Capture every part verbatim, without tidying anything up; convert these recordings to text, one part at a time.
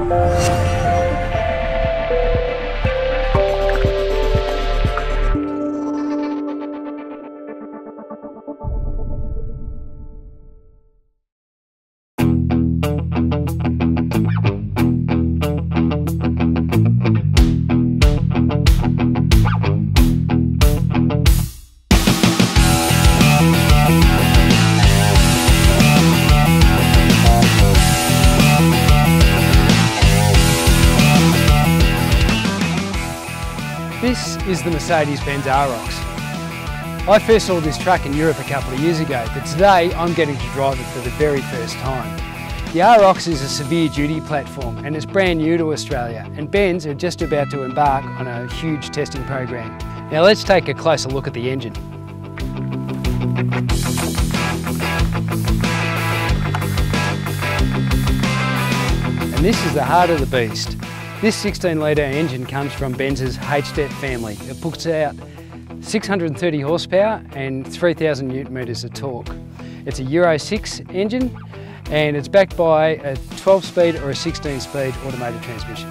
This is the Mercedes-Benz Arocs. I first saw this truck in Europe a couple of years ago, but today I'm getting to drive it for the very first time. The Arocs is a severe duty platform and it's brand new to Australia, and Benz are just about to embark on a huge testing program. Now let's take a closer look at the engine. And this is the heart of the beast. This sixteen litre engine comes from Benz's H D E T family. It puts out six hundred and thirty horsepower and three thousand newton metres of torque. It's a Euro six engine and it's backed by a twelve speed or a sixteen speed automated transmission.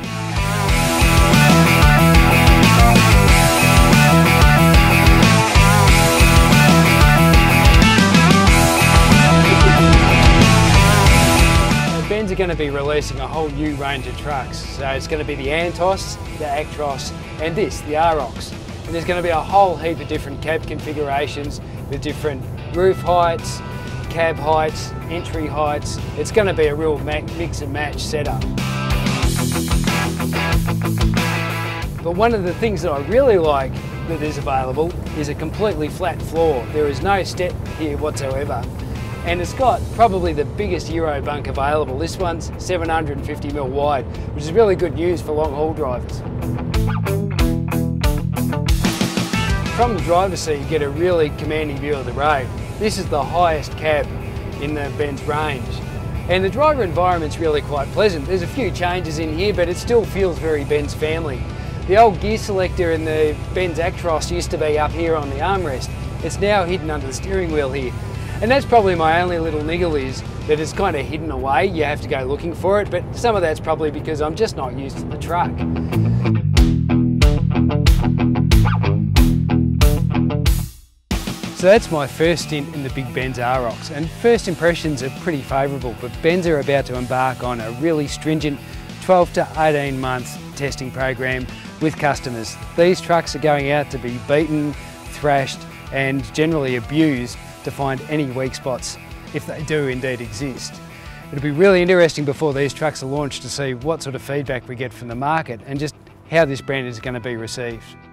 Benz are going to be releasing a whole new range of trucks. So it's going to be the Antos, the Actros and this, the Arocs. And there's going to be a whole heap of different cab configurations with different roof heights, cab heights, entry heights. It's going to be a real mix and match setup. But one of the things that I really like that is available is a completely flat floor. There is no step here whatsoever. And it's got probably the biggest Euro bunk available. This one's seven hundred and fifty mil wide, which is really good news for long haul drivers. From the driver's seat you get a really commanding view of the road. This is the highest cab in the Benz range. And the driver environment's really quite pleasant. There's a few changes in here, but it still feels very Benz family. The old gear selector in the Benz Actros used to be up here on the armrest. It's now hidden under the steering wheel here. And that's probably my only little niggle, is that it's kind of hidden away. You have to go looking for it, but some of that's probably because I'm just not used to the truck. So that's my first stint in the big Benz Arocs, and first impressions are pretty favourable, but Benz are about to embark on a really stringent twelve to eighteen month testing program with customers. These trucks are going out to be beaten, thrashed and generally abused to find any weak spots, if they do indeed exist. It'll be really interesting before these trucks are launched to see what sort of feedback we get from the market and just how this brand is going to be received.